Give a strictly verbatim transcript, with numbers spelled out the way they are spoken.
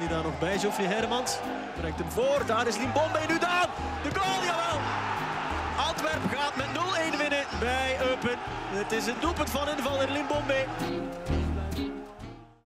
hij daar nog bij. Geoffrey Hermans brengt hem voor. Daar is Limbombe nu dan. De goal, jawel! Antwerpen gaat met nul-een winnen bij Eupen. Het is een doelpunt van invaller Limbombe.